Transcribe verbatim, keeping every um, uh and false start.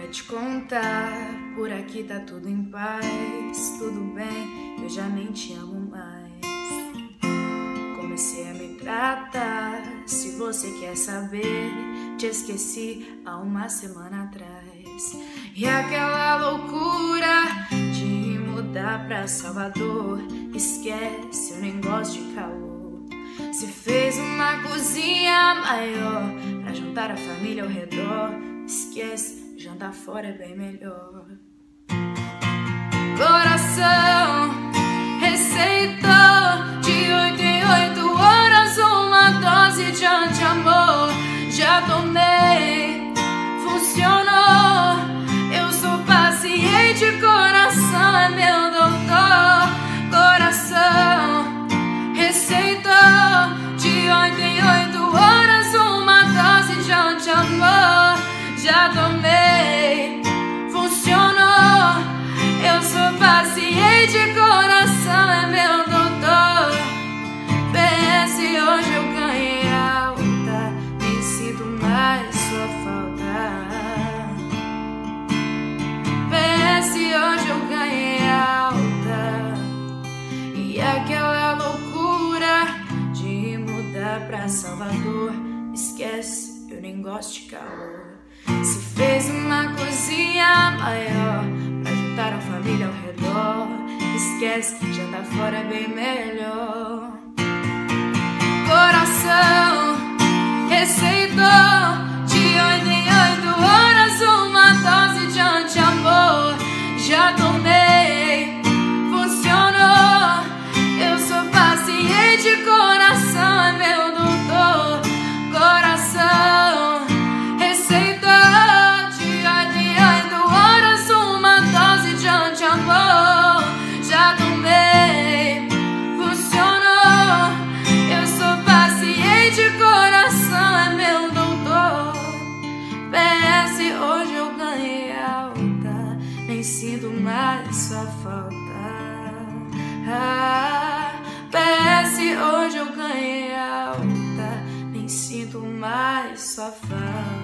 pra te contar, por aqui tá tudo em paz, tudo bem, eu já nem te amo mais. Comecei a me tratar, se você quer saber, te esqueci há uma semana atrás. E aquela loucura de mudar pra Salvador, esquece, eu nem gosto de calor. Se fez uma cozinha maior pra juntar a família ao redor, esquece, jantar fora é bem melhor. Coração receitou de oito em oito horas uma dose de anti-amor. Já tomei, funcionou. Eu sou paciente, coração é meu doutor. Coração receitou de oito em oito horas uma dose de anti-amor. Já tomei, funcionou. Eu sou paciente, coração é meu doutor. P S, hoje eu ganhei alta, nem sinto mais sua falta. P S, hoje eu ganhei alta. E aquela loucura de mudar pra Salvador, esquece, eu nem gosto de calor. Se fez uma cozinha maior pra juntar a família ao redor, esquece, jantar fora é bem melhor. Coração receitou de oito em oito horas uma dose de anti-amor. Já tomei, funcionou. Eu sou paciente, coração é meu doutor. Coração receitou de oito em oito horas uma dose de anti-amor. Já tomei, funcionou. Eu sou paciente, coração é meu doutor. P S, hoje eu ganhei alta, nem sinto mais sua falta. Ah, P S, hoje eu ganhei alta, nem sinto mais sua falta.